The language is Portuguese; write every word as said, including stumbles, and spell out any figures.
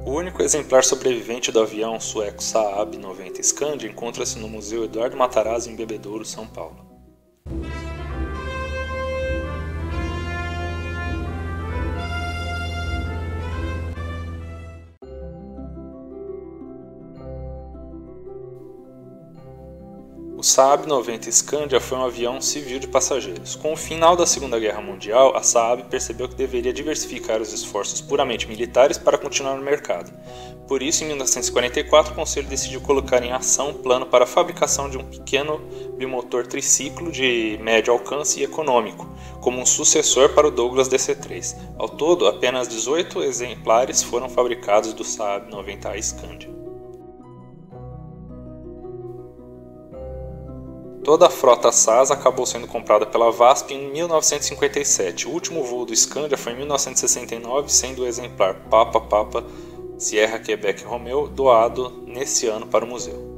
O único exemplar sobrevivente do avião sueco Saab noventa Scania encontra-se no Museu Eduardo Matarazzo em Bebedouro, São Paulo. O Saab noventa Scania foi um avião civil de passageiros. Com o final da Segunda Guerra Mundial, a Saab percebeu que deveria diversificar os esforços puramente militares para continuar no mercado. Por isso, em mil novecentos e quarenta e quatro, o Conselho decidiu colocar em ação um plano para a fabricação de um pequeno bimotor triciclo de médio alcance e econômico, como um sucessor para o Douglas D C três. Ao todo, apenas dezoito exemplares foram fabricados do Saab noventa A Scania. Toda a frota S A S acabou sendo comprada pela VASP em mil novecentos e cinquenta e sete. O último voo do Scania foi em mil novecentos e sessenta e nove, sendo o exemplar Papa Papa Sierra Quebec Romeo doado nesse ano para o museu.